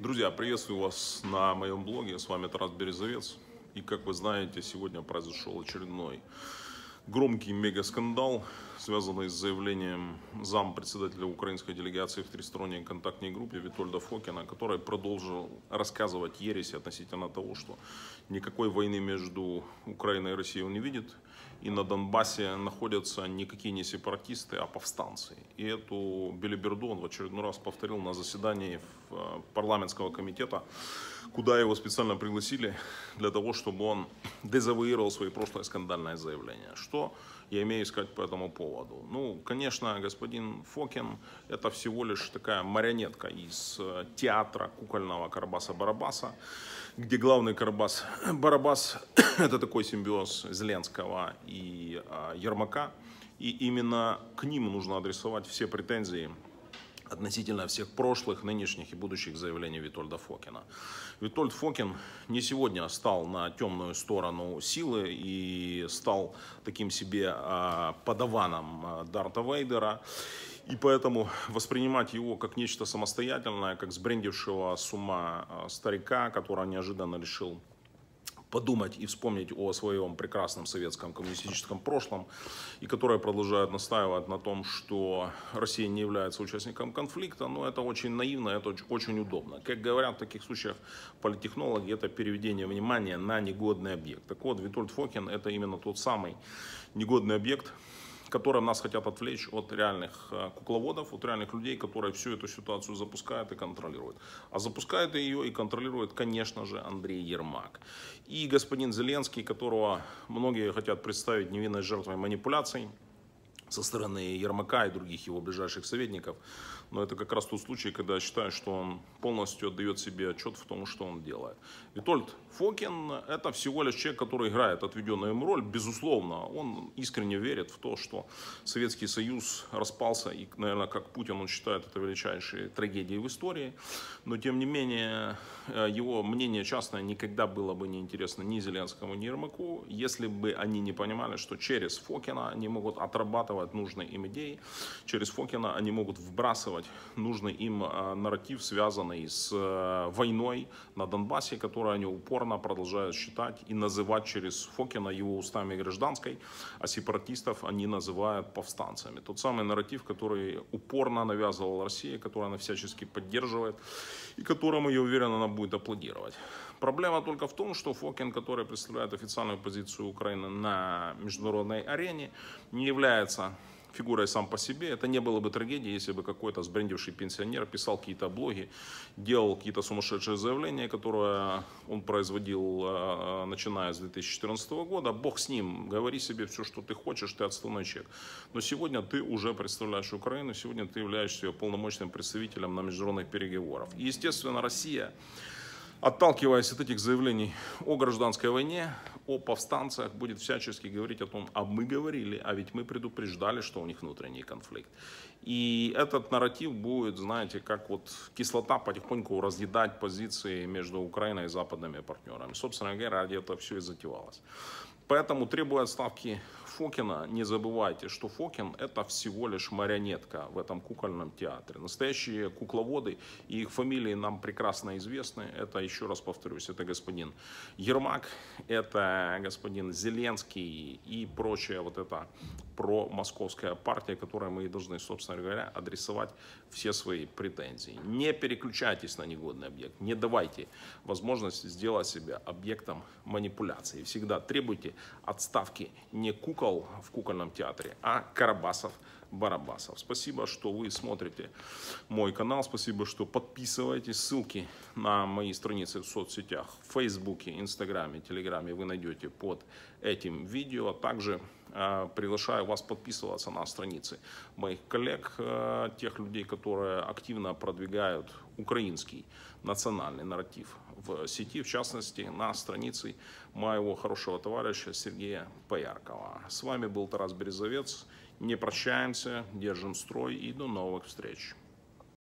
Друзья, приветствую вас на моем блоге. С вами Тарас Березовец. И как вы знаете, сегодня произошел очередной громкий мегаскандал, связанный с заявлением зампредседателя украинской делегации в тристоронней контактной группе Витольда Фокина, который продолжил рассказывать ереси относительно того, что никакой войны между Украиной и Россией он не видит, и на Донбассе находятся никакие не сепаратисты, а повстанцы. И эту белиберду он в очередной раз повторил на заседании парламентского комитета, куда его специально пригласили для того, чтобы он дезавуировал свои прошлые скандальные заявления. Что я имею сказать по этому поводу? Ну, конечно, господин Фокин – это всего лишь такая марионетка из театра кукольного Карабаса-Барабаса, где главный Карабас-Барабас – это такой симбиоз Зеленского и Ермака. И именно к ним нужно адресовать все претензии относительно всех прошлых, нынешних и будущих заявлений Витольда Фокина. Витольд Фокин не сегодня стал на темную сторону силы и стал таким себе подаваном Дарта Вейдера. И поэтому воспринимать его как нечто самостоятельное, как сбрендившего с ума старика, который неожиданно решил подумать и вспомнить о своем прекрасном советском коммунистическом прошлом, и которые продолжают настаивать на том, что Россия не является участником конфликта, но это очень наивно, это очень удобно. Как говорят в таких случаях политтехнологи, это переведение внимания на негодный объект. Так вот, Витольд Фокин – это именно тот самый негодный объект, которым нас хотят отвлечь от реальных кукловодов, от реальных людей, которые всю эту ситуацию запускают и контролируют. А запускает ее и контролирует, конечно же, Андрей Ермак. И господин Зеленский, которого многие хотят представить невинной жертвой манипуляций со стороны Ермака и других его ближайших советников. Но это как раз тот случай, когда я считаю, что он полностью отдает себе отчет в том, что он делает. Витольд Фокин – это всего лишь человек, который играет отведенную ему роль. Безусловно, он искренне верит в то, что Советский Союз распался. И, наверное, как Путин, он считает это величайшей трагедией в истории. Но, тем не менее, его мнение частное никогда было бы не интересно ни Зеленскому, ни Ермаку, если бы они не понимали, что через Фокина они могут отрабатывать нужные им идеи. Через Фокина они могут вбрасывать нужный им нарратив, связанный с войной на Донбассе, которую они упорно продолжают считать и называть через Фокина его устами гражданской, а сепаратистов они называют повстанцами. Тот самый нарратив, который упорно навязывала Россия, который она всячески поддерживает и которому, я уверен, она будет аплодировать. Проблема только в том, что Фокин, который представляет официальную позицию Украины на международной арене, не является фигурой сам по себе. Это не было бы трагедией, если бы какой-то сбрендивший пенсионер писал какие-то блоги, делал какие-то сумасшедшие заявления, которые он производил, начиная с 2014 года. Бог с ним, говори себе все, что ты хочешь, ты отставной человек. Но сегодня ты уже представляешь Украину, сегодня ты являешься ее полномочным представителем на международных переговорах. И, естественно, Россия, отталкиваясь от этих заявлений о гражданской войне, о повстанцах, будет всячески говорить о том, а мы говорили, а ведь мы предупреждали, что у них внутренний конфликт. И этот нарратив будет, знаете, как вот кислота потихоньку разъедать позиции между Украиной и западными партнерами. Собственно говоря, ради этого все и затевалось. Поэтому, требуя отставки Фокина, не забывайте, что Фокин – это всего лишь марионетка в этом кукольном театре. Настоящие кукловоды, и их фамилии нам прекрасно известны. Это, еще раз повторюсь, это господин Ермак, это господин Зеленский и прочая вот эта промосковская партия, которой мы и должны, собственно говоря, адресовать все свои претензии. Не переключайтесь на негодный объект, не давайте возможности сделать себя объектом манипуляции. Всегда требуйте отставки не кукол в кукольном театре, а Карабасов-Барабасов. Спасибо, что вы смотрите мой канал, спасибо, что подписываетесь. Ссылки на мои страницы в соцсетях, в Фейсбуке, Инстаграме, Телеграме вы найдете под этим видео. А также приглашаю вас подписываться на страницы моих коллег, тех людей, которые активно продвигают украинский национальный нарратив в сети, в частности, на странице моего хорошего товарища Сергея Пояркова. С вами был Тарас Березовец. Не прощаемся, держим строй и до новых встреч.